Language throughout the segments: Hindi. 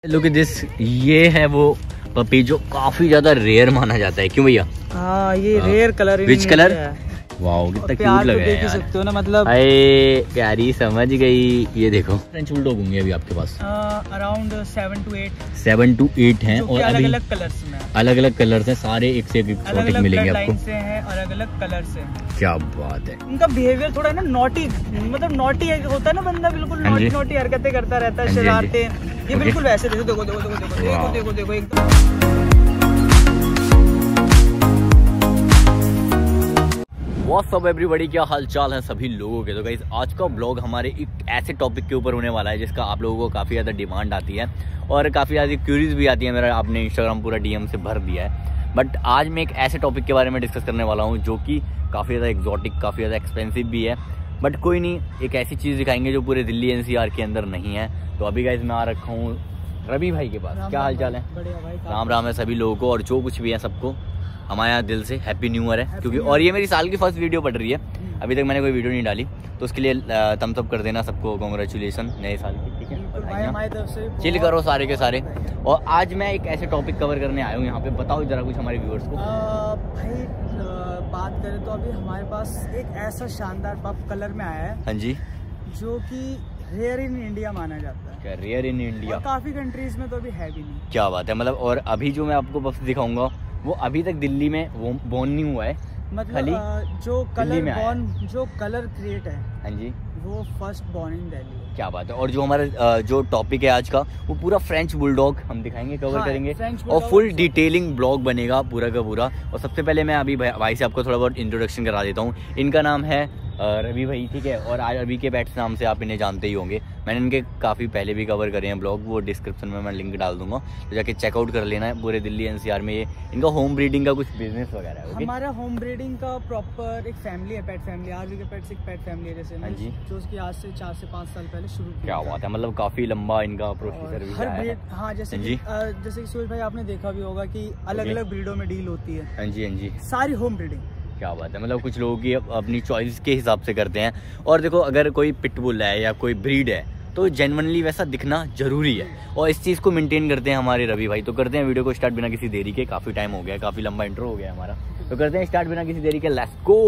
लुक एट दिस, ये है वो पपी जो काफी ज्यादा रेयर माना जाता है। क्यों भैया? हाँ, ये rare colour. Which colour? Wow, कितना क्यूट लग रहा है यार। सकते हो ना, मतलब अरे प्यारी, समझ गई। ये देखो फ्रेंच बुलडॉग होंगे अभी आपके पास अराउंड 7 to 8 हैं और अलग अलग कलर्स में, अलग अलग कलर्स हैं सारे, एक से एक एक्सोटिक मिलेंगे आपको से हैं और अलग अलग कलर से। क्या बात है। उनका बिहेवियर थोड़ा ना नॉटी, मतलब नॉटी होता है ना, बंदा बिल्कुल नॉटी हरकतें करता रहता है, शरारतें। ये बिल्कुल वैसे देखो देखो देखो देखो देखो देखो देखो एकदम। व्हाट्स अप एवरीबॉडी, क्या हाल चाल है सभी लोगों के। तो गाइस आज का ब्लॉग हमारे एक ऐसे टॉपिक के ऊपर होने वाला है जिसका आप लोगों को काफ़ी ज़्यादा डिमांड आती है और काफ़ी ज़्यादा क्यूरीज भी आती है। मेरा आपने इंस्टाग्राम पूरा डीएम से भर दिया है। बट आज मैं एक ऐसे टॉपिक के बारे में डिस्कस करने वाला हूँ जो कि काफ़ी ज़्यादा एक्जॉटिक, काफ़ी ज़्यादा एक्सपेंसिव भी है। बट कोई नहीं, एक ऐसी चीज़ दिखाएंगे जो पूरे दिल्ली एनसीआर के अंदर नहीं है। तो अभी गाइस मैं आ रखा हूँ रवि भाई के पास। क्या हाल चाल है? बढ़िया भाई, राम राम है सभी लोगों को, और जो कुछ भी है सबको हमारे यहाँ दिल से हैप्पी न्यू ईयर है। क्योंकि और ये मेरी साल की फर्स्ट वीडियो पड़ रही है, अभी तक मैंने कोई वीडियो नहीं डाली, तो उसके लिए थम्स अप कर देना सबको। कांग्रेचुलेसन नए साल की, ठीक है? चिल करो सारे के सारे। और आज मैं एक ऐसे टॉपिक कवर करने आया हूँ यहाँ पे। बताओ जरा कुछ हमारे व्यूअर्स को। भाई बात करें तो अभी हमारे पास एक ऐसा शानदार पप कलर में आया है, हाँ जी, जो कि रेयर इन इंडिया माना जाता है। क्या रेयर इन इंडिया? काफी कंट्रीज में तो अभी है भी नहीं। क्या बात है। मतलब और अभी जो मैं आपको पप्स दिखाऊंगा वो अभी तक दिल्ली में वो बोर्न नहीं हुआ है, मतलब जो कलर क्रिएट है, हाँ जी, वो फर्स्ट बॉर्न इन दिल्ली। क्या बात है। और जो हमारा जो टॉपिक है आज का, वो पूरा फ्रेंच बुलडॉग हम दिखाएंगे, कवर करेंगे और फुल डिटेलिंग ब्लॉग बनेगा पूरा का पूरा। और सबसे पहले मैं अभी भाई से आपको थोड़ा बहुत इंट्रोडक्शन करा देता हूँ। इनका नाम है रवि भाई, ठीक है? और आज रवि के पेट्स नाम से आप इन्हें जानते ही होंगे। मैंने इनके काफ़ी पहले भी कवर करे हैं ब्लॉग, वो डिस्क्रिप्शन में मैं लिंक डाल दूंगा, तो जाके चेकआउट कर लेना है। पूरे दिल्ली एनसीआर में ये इनका होम ब्रीडिंग का कुछ बिजनेस वगैरह है। हमारा होम ब्रीडिंग का प्रॉपर एक फैमिली है, पेट फैमिली। आरवी के पेट्स एक पेट फैमिली है, जैसे हाँ जी, जो उसकी आज से 4 से 5 साल पहले शुरू किया। क्या बात है, मतलब काफ़ी लंबा इनका प्रोसीजर भी है। हाँ, जैसे कि सूरज भाई आपने देखा भी होगा कि अलग अलग ब्रीडों में डील होती है। हाँ जी, हाँ जी, सारी होम ब्रीडिंग। क्या बात है। मतलब कुछ लोगों की अपनी चॉइस के हिसाब से करते हैं। और देखो, अगर कोई पिटबुल है या कोई ब्रीड है तो जेन्युइनली वैसा दिखना जरूरी है, और इस चीज़ को मेंटेन करते हैं हमारे रवि भाई। तो करते हैं वीडियो को स्टार्ट बिना किसी देरी के। काफ़ी टाइम हो गया, काफ़ी लंबा इंट्रो हो गया हमारा, तो करते हैं स्टार्ट बिना किसी देरी के। Let's go.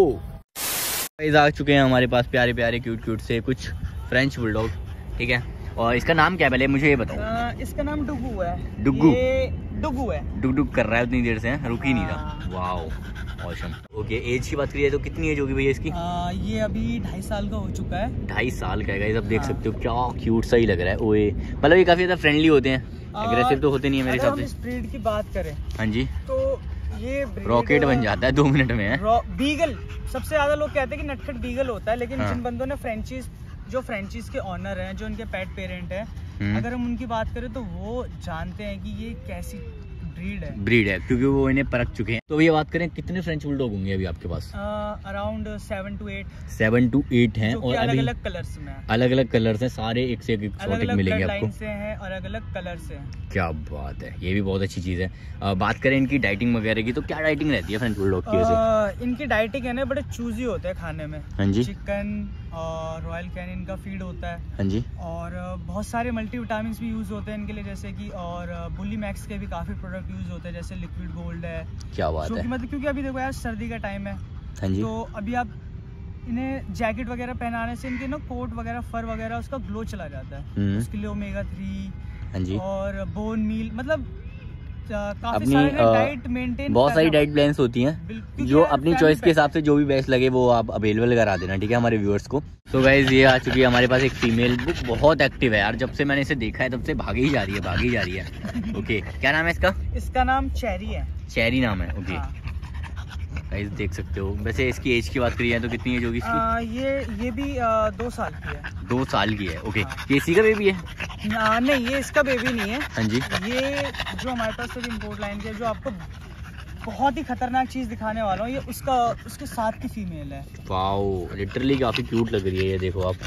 गाइस आ चुके हैं हमारे पास प्यारे प्यारे क्यूट से कुछ फ्रेंच बुलडॉग, ठीक है? और इसका नाम क्या है पहले मुझे ये बताओ। इसका नाम डुगू है। डुगू? डुगू है। डुग कर रहा है उतनी देर से, रुक ही नहीं रहा। Wow, awesome. ओके, एज की बात करिए तो कितनी एज होगी भैया इसकी? ये अभी 2.5 साल का हो चुका है। 2.5 साल का है गाइस, आप देख सकते हो क्या क्यूट सा ही लग रहा है। ओए, मतलब ये काफी ज्यादा फ्रेंडली होते हैं, एग्रेसिव तो होते नहीं है मेरे हिसाब से। इस ब्रीड की बात करें, हाँ जी, तो ये रॉकेट बन जाता है 2 मिनट में है। बीगल, सबसे ज्यादा लोग कहते हैं कि नटखट बीगल होता है, लेकिन जिन बंदों ने फ्रेंचीज के ऑनर हैं, जो इनके पेट पेरेंट हैं, अगर हम उनकी बात करें तो वो जानते हैं कि ये कैसी ब्रीड है, क्योंकि वो इन्हें परख चुके हैं। तो ये बात करें, कितने फ्रेंच बुलडॉग होंगे अभी आपके पास? अराउंड 7 to 8 हैं और अलग अलग कलर्स में, अलग अलग कलर्स हैं सारे, एक से एक एक्सोटिक मिलेंगे आपको से हैं और अलग अलग कलर से। क्या बात है, ये भी बहुत अच्छी चीज है। बात करें इनकी डाइटिंग वगैरह की, तो क्या डाइटिंग रहती है फ्रेंच बुलडॉग की वैसे? इनकी डाइटिंग है ना, बड़े चूजी होते हैं खाने में। हाँ जी, चिकन और रॉयल कैनिन का फीड होता है। हाँ जी, और बहुत सारे मल्टीविटामिन भी यूज होते हैं इनके लिए, जैसे कि और बुली मैक्स के भी काफी प्रोडक्ट यूज होते हैं, जैसे लिक्विड गोल्ड है। क्या बात है। मतलब क्योंकि अभी देखो यार, सर्दी का टाइम है, हाँ जी, तो अभी आप इन्हें जैकेट वगैरह पहनाने से इनके ना कोट वगैरह, फर वगैरह, उसका ग्लो चला जाता है। उसके लिए ओमेगा 3, हाँ जी, और बोन मील, मतलब काफी सारी डाइट मेंटेन, बहुत सारी डाइट प्लान्स होती हैं जो अपनी चॉइस के हिसाब से जो भी बेस्ट लगे वो आप अवेलेबल करा देना, ठीक है, हमारे व्यूअर्स को। तो गाइज ये आ चुकी है हमारे पास एक फीमेल, बहुत एक्टिव है यार। जब से मैंने इसे देखा है तब से भागी ही जा रही है। ओके, क्या नाम है इसका? इसका नाम चेरी है। चेरी नाम है, ओके। गाइस देख सकते हो। वैसे इसकी एज की बात करिए तो कितनी एज होगी इसकी? ये भी 2 साल की है। 2 साल की है, ओके। ये इसी का बेबी है? नहीं, ये इसका बेबी नहीं है। हाँ जी, ये जो हमारे पास से इम्पोर्ट लाइन के, जो आपको बहुत ही खतरनाक चीज दिखाने वाला हूँ, ये उसके साथ की फीमेल है। वाओ, लिटरली काफी क्यूट लग रही है। ये देखो आप,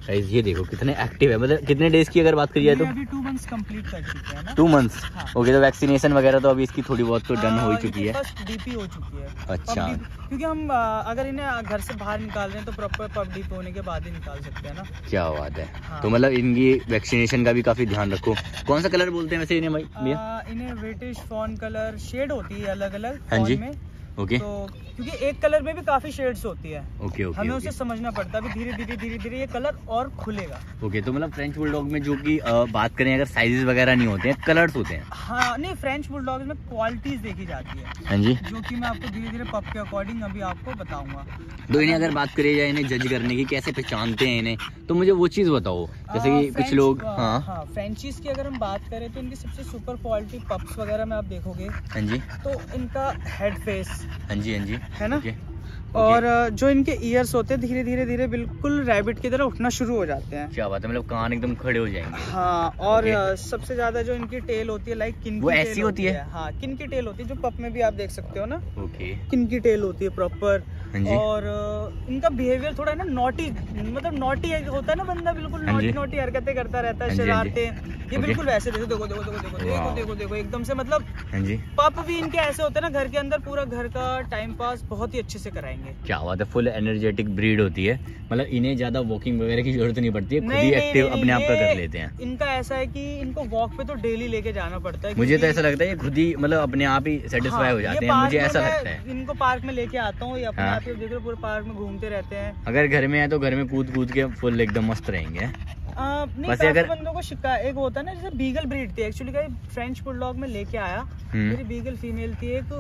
गाइस ये देखो कितने एक्टिव है, मतलब कितने डेज की अगर बात करिए तो अभी 2 मंथ्स कंप्लीट कर चुके हैं ना। 2 मंथ्स। हाँ। ओके, तो वैक्सीनेशन वगैरह तो अभी इसकी थोड़ी बहुत तो डन हो चुकी है। फर्स्ट डीपी हो चुकी है। अच्छा, क्योंकि हम अगर इन्हें घर से बाहर निकाल रहे हैं तो प्रॉपर पब डीपी होने के बाद ही निकाल सकते हैं ना। क्या बात है। हाँ। तो मतलब इनकी वैक्सीनेशन का भी काफी ध्यान रखो। कौन सा कलर बोलते हैं वैसे इन्हें भैया? इन्हें ब्रिटिश फॉन कलर शेड होती है अलग अलग। हाँ जी। में ओके। तो क्योंकि एक कलर में भी काफी शेड्स होती है। Okay okay. हमें उसे समझना पड़ता है, धीरे धीरे ये कलर और खुलेगा। ओके, तो मतलब फ्रेंच बुलडॉग में जो कि बात करें अगर साइजेस वगैरह नहीं होते हैं, कलर्स होते हैं। हाँ नहीं, फ्रेंच बुलडॉग में क्वालिटीज देखी जाती है। हाँ जी। जो कि मैं आपको धीरे धीरे पप के अकॉर्डिंग अभी आपको बताऊंगा। तो इन्हें अगर बात करें जाए इन्हें जज करने की, कैसे पहचानते हैं इन्हें, तो मुझे वो चीज़ बताओ। जैसे कि कुछ लोग हाँ फ्रेंचीज की अगर हम बात करें तो इनकी सबसे सुपर क्वालिटी पप्स वगैरह में आप देखोगे। हाँ जी। तो इनका हेड फेस, हाँ जी हाँ जी, है ना। और जो इनके ईयर्स होते हैं धीरे धीरे बिल्कुल रैबिट की तरह उठना शुरू हो जाते हैं। क्या बात है, मतलब कान एकदम खड़े हो जाएंगे। हाँ, और सबसे ज्यादा जो इनकी टेल होती है लाइक किन वो ऐसी होती है। हाँ, किन की टेल होती है, जो पप में भी आप देख सकते हो ना। ओके। किन की टेल होती है प्रॉपर। हाँ और इनका बिहेवियर थोड़ा है ना नॉटी, मतलब नॉटी होता है ना बंदा, बिल्कुल नॉटी हरकतें करता रहता है, शरारतें। ये बिल्कुल वैसे देखो देखो देखो देखो देखो देखो देखो देखो एकदम से, मतलब पप भी इनके ऐसे होते हैं ना, घर के अंदर पूरा घर का टाइम पास बहुत ही अच्छे से कराएंगे। क्या बात है, फुल एनर्जेटिक ब्रीड होती है, मतलब इन्हें ज्यादा वॉकिंग वगैरह की जरूरत नहीं पड़ती है, खुद ही एक्टिव अपने आप का कर लेते हैं। इनका ऐसा है कि इनको वॉक पे तो डेली लेके जाना पड़ता है। मुझे तो ऐसा लगता है ये खुद ही मतलब अपने आप ही सेटिस्फाई हो जाते हैं, मुझे ऐसा लगता है। इनको पार्क में लेके आता हूँ, ये अपने आप ही देख लो पूरे पार्क में घूमते रहते हैं। अगर घर में है तो घर में कूद कूद के फुल एकदम मस्त रहेंगे। नहीं, अगर बंदों को एक होता है ना, जैसे बीगल ब्रीड थी एक्चुअली, का फ्रेंच बुलडॉग में लेके आया। मेरी बीगल फीमेल थी एक,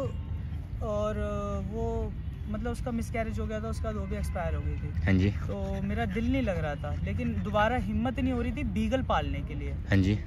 और वो मतलब उसका मिसकैरेज हो गया था, उसका वो भी एक्सपायर हो गई थी। हाँ जी। तो मेरा दिल नहीं लग रहा था, लेकिन दोबारा हिम्मत नहीं हो रही थी बीगल पालने के लिए। हाँ जी।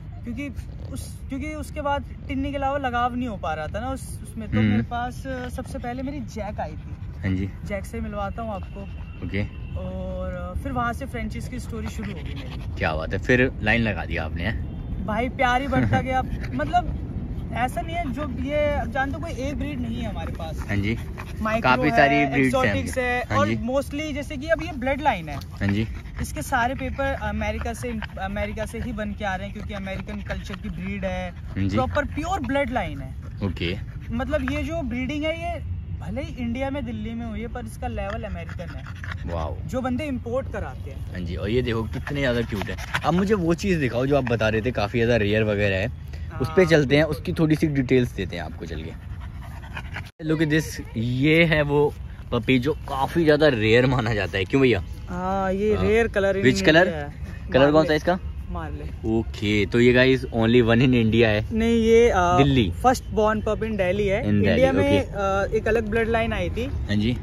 क्योंकि उसके बाद टिन्नी के अलावा लगाव नहीं हो पा रहा था ना उसमें। तो मेरे पास सबसे पहले मेरी जैक आई थी। हाँ जी। जैक से मिलवाता हूँ आपको। ओके। और फिर वहाँ से फ्रेंचीज की स्टोरी शुरू हो गई मेरी। क्या बात है, फिर लाइन लगा दिया आपने है? भाई प्यार ही बढ़ता गया। मतलब ऐसा नहीं है, जो ये अब जानते हो कोई एक ब्रीड नहीं है हमारे पास। हाँ जी। काफी सारी ब्रीड्स है, और मोस्टली जैसे कि अब ये ब्लड लाइन है। हाँ जी। इसके सारे पेपर अमेरिका से ही बन के आ रहे हैं, क्योंकि अमेरिकन कल्चर की ब्रीड है, प्रॉपर प्योर ब्लड लाइन है। ओके। मतलब ये जो ब्रीडिंग है, ये भले ही इंडिया में दिल्ली में हुई है, पर इसका लेवल अमेरिकन है। वाओ। जो बंदे इंपोर्ट कराते हैं। हाँ जी। और ये देखो कितने ज्यादा क्यूट है। अब मुझे वो चीज दिखाओ जो आप बता रहे थे, काफी ज्यादा रेयर वगैरह है, उस पे चलते हैं, उसकी थोड़ी सी डिटेल्स देते हैं आपको, चल के। लुक एट दिस, ये है वो पपी जो काफी ज्यादा रेयर माना जाता है, क्यों भैया? हाँ, ये rare colour. Which colour? Colour कौन सा है इसका? मार्ले। ओके, तो ये guys only one in India है? नहीं, ये दिल्ली फर्स्ट बॉर्न पप इन दिल्ली है। इंडिया में एक अलग ब्लड लाइन आई थी। हाँ जी।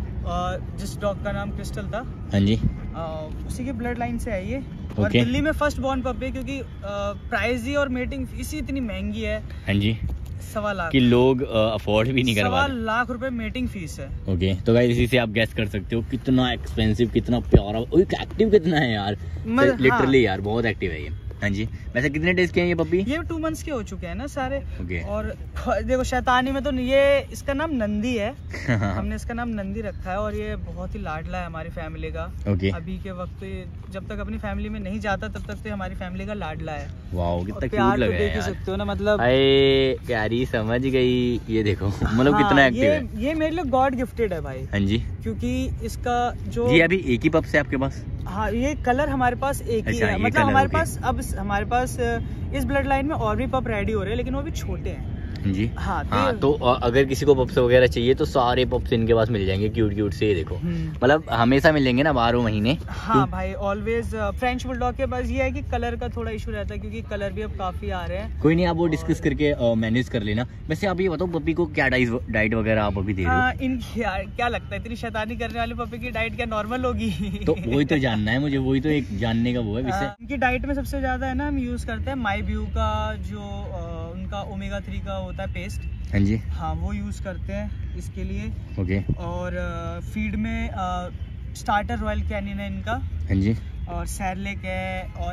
जिस डॉग का नाम क्रिस्टल था। हाँ जी। उसी की ब्लड लाइन से है ये। और दिल्ली में फर्स्ट बॉर्न पप है, क्योंकि प्राइस ही और मेटिंग फीस ही इतनी महंगी है। हाँ जी। 1.25 लाख कि लोग अफोर्ड भी नहीं कर पाते। 1.25 लाख रुपए मेटिंग फीस है। ओके, तो गाइस इसी से आप गैस कर सकते हो कितना एक्सपेंसिव, कितना प्यारा, एक्टिव कितना है यार, लिटरली यार बहुत एक्टिव है ये। हाँ जी। वैसे कितने डेज के हैं ये पप्पी? ये 2 मंथ्स के हो चुके हैं ना सारे। ओके। और देखो शैतानी में तो ये इसका नाम नंदी है। हमने इसका नाम नंदी रखा है, और ये बहुत ही लाडला है हमारी फैमिली का। ओके। अभी के वक्त जब तक अपनी फैमिली में नहीं जाता तब तक तो हमारी फैमिली का लाडला है। वाओ, कितना क्यूट लग रहा है यार। सकते हो ना, मतलब प्यारी, समझ गई। ये देखो मतलब कितना एक्टिव है। ये मेरे लिए गॉड गिफ्टेड है भाई। हाँ जी। क्योंकि इसका जो ये अभी एक ही पप्स है आपके पास? हाँ, ये कलर हमारे पास एक ही है। मतलब हमारे पास इस ब्लड लाइन में और भी पप रेडी हो रहे हैं, लेकिन वो भी छोटे हैं। जी। हाँ, तो अगर किसी को पप्स वगैरह चाहिए तो सारे पप्स इनके पास मिल जाएंगे, क्यूट क्यूट से। ये देखो मतलब हमेशा मिलेंगे ना 12 महीने। हाँ भाई, ऑलवेज। फ्रेंच बुलडॉग के पास ये है कि कलर का थोड़ा इशू रहता है, क्योंकि कलर भी अब काफी आ रहे हैं। कोई नहीं, आप वो डिस्कस करके मैनेज कर लेना। वैसे आप ये बताओ पप्पी को क्या डाइट वगैरह आप अभी दे रहे हो? इनकी क्या लगता है, इतनी शैतानी करने वाले पप्पी की डाइट क्या नॉर्मल होगी? तो वही तो जानना है मुझे, वही तो एक जानने का वो है विषय। इनकी डाइट में सबसे ज्यादा है ना, हम यूज करते हैं माईब्यू का, जो उनका ओमेगा 3 का होता है पेस्ट। हाँ जी। हाँ, वो यूज करते हैं इसके लिए। ओके। और फीड में स्टार्टर रॉयल कैनिन है इनका। हाँ जी। और सैरलेक है, और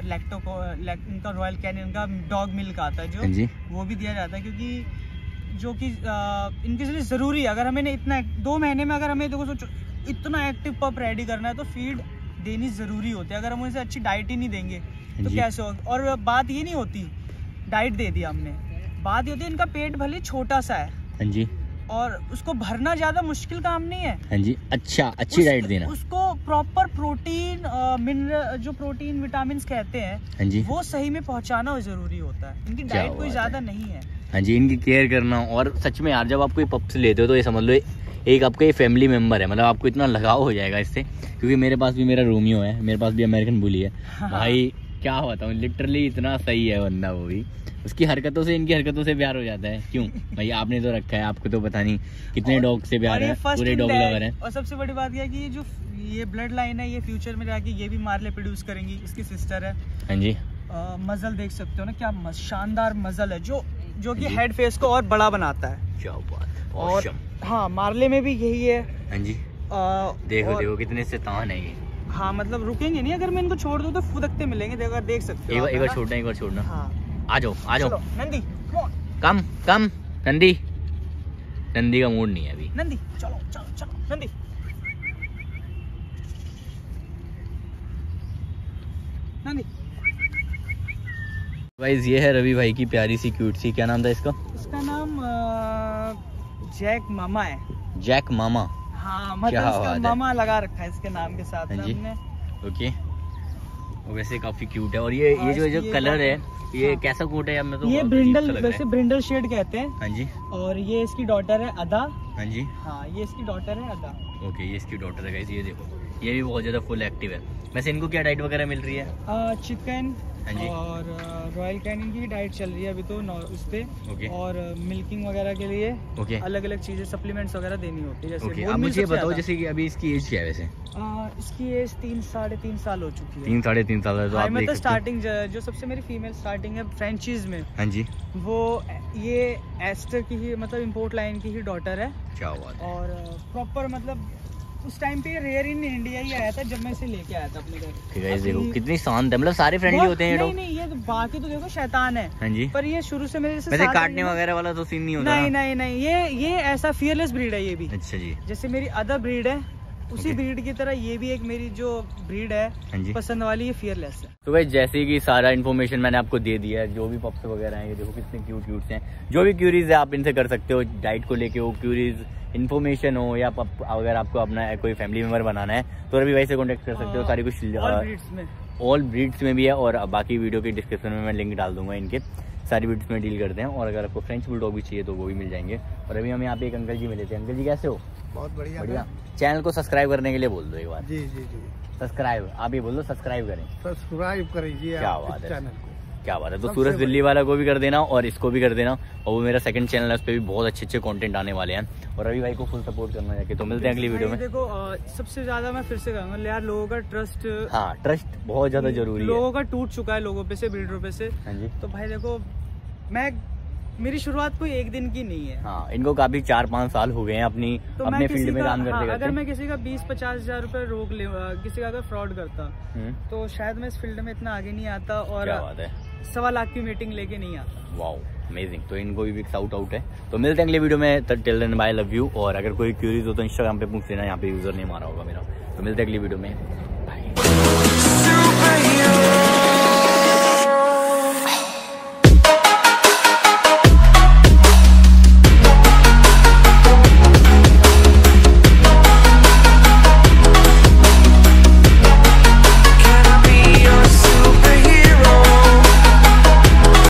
इनका रॉयल कैनिन का डॉग मिल्क आता है जो। हाँ जी। वो भी दिया जाता है, क्योंकि जो कि इनके लिए जरूरी है। अगर हमें इतना 2 महीने में अगर हमें देखो सोचो इतना एक्टिव पप रेडी करना है, तो फीड देनी ज़रूरी होती है। अगर हम उनसे अच्छी डाइट ही नहीं देंगे तो कैसे होगा। और बात ये नहीं होती डाइट दे दी हमने, बात ये होती है इनका पेट भले छोटा सा है, हाँ जी, और उसको भरना ज्यादा मुश्किल काम नहीं है, हाँ जी। अच्छा, अच्छी डाइट देना, उसको प्रॉपर प्रोटीन मिनरल जो प्रोटीन विटामिन कहते हैं, हाँ जी, वो सही में पहुंचाना जरूरी होता है। इनकी डाइट कोई ज्यादा नहीं है, हाँ जी। इनकी केयर करना, और सच में यार जब आप कोई पप्स लेते हो तो ये समझ लो एक आपका ये फैमिली मेंबर है, मतलब आपको इतना लगाव हो जाएगा इससे। क्योंकि मेरे पास भी मेरा रोमियो है, मेरे पास भी अमेरिकन बुली है। हाँ। भाई क्या बताऊँ, लिटरली इतना सही है बंदा, वो भी उसकी हरकतों से, इनकी हरकतों से प्यार हो जाता है। क्यों भाई, आपने तो रखा है, आपको तो पता नहीं कितने डॉग से प्यार है, पूरे डॉग लवर है। और सबसे बड़ी बात यह है कि ये ब्लड लाइन है, ये फ्यूचर में जाके ये भी मार्ले प्रोड्यूस करेंगी, इसकी सिस्टर है। हाँ जी। मजल देख सकते हो ना, क्या शानदार मजल है, जो कि हेड फेस को और बड़ा बनाता है। क्या बात है। और हाँ, मार्ले में भी यही है। हाँ जी। देखो कितने शैतान है ये। हाँ, मतलब रुकेंगे नहीं, अगर मैं इनको छोड़ दूँ तो फुदकते मिलेंगे। देखो, देख सकते हो। एक बार छोड़ना। हाँ, आ जाओ नंदी, कम नंदी का मूड नहीं है अभी। नंदी चलो नंदी। गाइस ये है रवि भाई की प्यारी सी क्यूट सी, क्या नाम था इसका? इसका नाम जैक मामा है। जैक मामा। हाँ, मतलब इसका मामा लगा रखा है इसके नाम के साथ हमने। ओके, वैसे काफी क्यूट है। और ये जो कलर है, ये हाँ, कैसा कोट है? मैं तो ये ब्रिंडल, वैसे ब्रिंडल शेड कहते हैं। हाँ जी। और ये इसकी डॉटर है अदा। हाँ जी। हाँ, ये इसकी डॉटर है अदा। ओके, ये इसकी डॉटर है गाइस। ये देखो, ये भी बहुत ज्यादा फुल एक्टिव है। वैसे इनको क्या डाइट वगैरह मिल रही है? चिकन हाँ और रॉयल कैनिन की डाइट चल रही है अभी तो उस पे। ओके। और मिल्किंग वगैरह के लिए ओके अलग अलग चीजें, सप्लीमेंट्स वगैरह देनी होती है। जैसे ओके, अब मुझे बताओ जैसे कि अभी इसकी एज क्या है? वैसे इसकी एज 3-3.5 साल हो चुकी है। 3-3.5 साल है। तो आप मतलब स्टार्टिंग जो सबसे मेरी फीमेल स्टार्टिंग है फ्रेंचीज में। हाँ जी। वो ये एस्टर की ही, मतलब इंपोर्ट लाइन की ही डॉटर है। क्या बात है। और प्रॉपर मतलब उस टाइम पे रेयर इन इंडिया ही आया था जब मैं इसे लेके आया था अपने घर। देखो कितनी शांत है, मतलब सारे फ्रेंडली होते हैं। नहीं, ये तो बाकी तो देखो शैतान है। हाँ जी। पर ये शुरू से मेरे से वैसे काटने वगैरह वाला तो सीन नहीं होता। नहीं, ये ऐसा फियरलेस ब्रीड है ये भी। अच्छा जी। जैसे मेरी अदर ब्रीड है, उसी ब्रीड की तरह ये भी एक मेरी जो ब्रीड है पसंद वाली, ये फियरलेस है। तो भाई जैसे कि सारा इन्फॉर्मेशन मैंने आपको दे दिया है, जो भी पप्स वगैरह हैं, ये देखो कितने क्यूट हैं। जो भी क्यूरीज है आप इनसे कर सकते हो, डाइट को लेके हो, क्यूरीज इन्फॉर्मेशन हो, या अगर आपको अपना कोई फैमिली मेंबर बनाना है तो रवि भाई से कॉन्टेक्ट कर सकते हो। सारी कुछ ऑल ब्रीड्स में भी है, और बाकी वीडियो के डिस्क्रिप्शन में मैं लिंक डाल दूंगा इनके। सारी ब्रीड्स में डील करते हैं। और अगर आपको फ्रेंच बुलडॉग भी चाहिए तो वो भी मिल जाएंगे। और अभी हम यहाँ पे एक अंकल जी मिले थे। अंकल जी कैसे हो? बहुत बढ़िया। चैनल को सब्सक्राइब करने के लिए बोल दो एक बार। जी। सब्सक्राइब, आप ये बोल दो, सब्सक्राइब करें। सब्सक्राइब करिए। क्या बात है, क्या बात है। तो सूरज दिल्ली वाला को भी कर देना और इसको भी कर देना। और वो मेरा सेकंड चैनल है, उस पर भी बहुत अच्छे कंटेंट आने वाले हैं। और रवि भाई को फुल सपोर्ट करना जाके। तो मिलते हैं अगली वीडियो में। देखो सबसे ज्यादा मैं फिर से कहूँगा यार, लोगों का ट्रस्ट, हाँ ट्रस्ट बहुत ज्यादा जरूरी है। लोगों का टूट चुका है लोगों पे से, ब्रीडरों पे से। हाँ जी। तो भाई देखो, मेरी शुरुआत कोई एक दिन की नहीं है। हाँ, इनको काफी 4-5 साल हो गए हैं अपने फील्ड में काम करते। अगर मैं किसी का 20-50 हजार रुपए रोक ले, किसी का अगर फ्रॉड करता तो शायद मैं इस फील्ड में इतना आगे नहीं आता। और 1.25 लाख की मीटिंग लेके नहीं आता। Wow, amazing. तो इनको भी बिग शाउट आउट है। तो मिलते हैं अगले वीडियो में। Till then bye, love you. और अगर कोई क्यूरीज हो तो इंस्टाग्राम पे पूछ लेना, यहाँ पे यूजर नेम आ रहा होगा मेरा। तो मिलते हैं अगली वीडियो में, बाय।